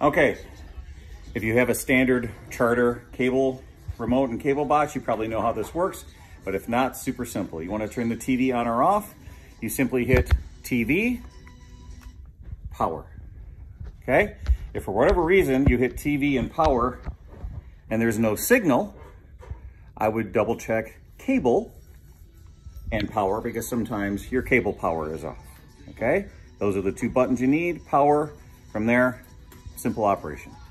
Okay, if you have a standard Charter cable remote and cable box, you probably know how this works, but if not, super simple. You want to turn the TV on or off, you simply hit TV, power, okay? If for whatever reason you hit TV and power and there's no signal, I would double check cable and power, because sometimes your cable power is off, okay? Those are the two buttons you need, power. From there, simple operation.